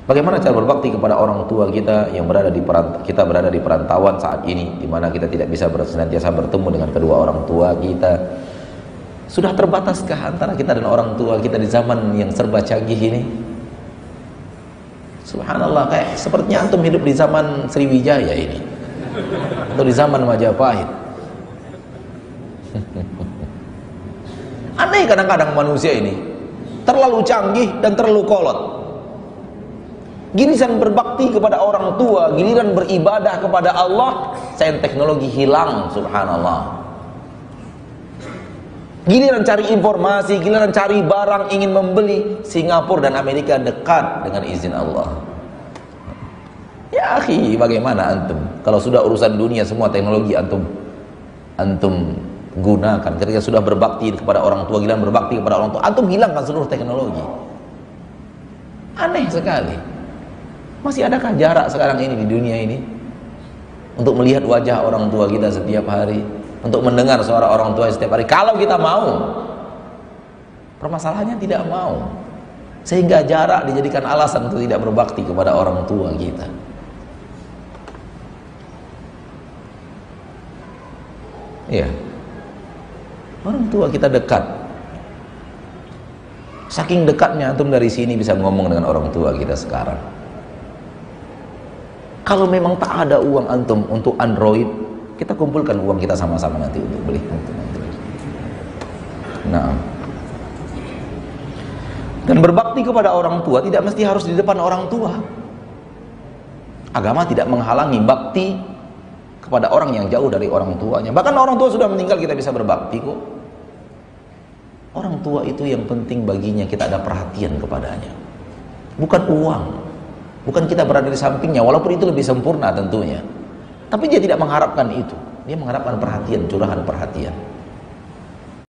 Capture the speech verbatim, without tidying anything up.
Bagaimana cara berbakti kepada orang tua kita yang berada di perant kita berada di perantauan saat ini, di mana kita tidak bisa senantiasa bertemu dengan kedua orang tua kita? Sudah terbataskah antara kita dan orang tua kita di zaman yang serba canggih ini? Subhanallah, kayak sepertinya antum hidup di zaman Sriwijaya ini, atau di zaman Majapahit. Aneh kadang-kadang manusia ini, terlalu canggih dan terlalu kolot. Giliran berbakti kepada orang tua, giliran beribadah kepada Allah, sains teknologi hilang, subhanallah. Giliran cari informasi, giliran cari barang, ingin membeli, Singapura dan Amerika dekat dengan izin Allah. Ya akhi, bagaimana antum? Kalau sudah urusan dunia, semua teknologi antum antum gunakan. Ketika sudah berbakti kepada orang tua, giliran berbakti kepada orang tua, antum hilangkan seluruh teknologi. Aneh sekali. Masih adakah jarak sekarang ini di dunia ini untuk melihat wajah orang tua kita setiap hari, untuk mendengar suara orang tua setiap hari? Kalau kita mau. Permasalahannya tidak mau, sehingga jarak dijadikan alasan untuk tidak berbakti kepada orang tua kita. Iya, orang tua kita dekat. Saking dekatnya antum dari sini bisa ngomong dengan orang tua kita sekarang. Kalau memang tak ada uang antum untuk Android, kita kumpulkan uang kita sama-sama nanti untuk beli untuk Android. Nah, dan berbakti kepada orang tua tidak mesti harus di depan orang tua. Agama tidak menghalangi bakti kepada orang yang jauh dari orang tuanya. Bahkan orang tua sudah meninggal kita bisa berbakti kok. Orang tua itu yang penting baginya kita ada perhatian kepadanya, bukan uang. Bukan kita berada di sampingnya, walaupun itu lebih sempurna tentunya. Tapi dia tidak mengharapkan itu. Dia mengharapkan perhatian, curahan perhatian.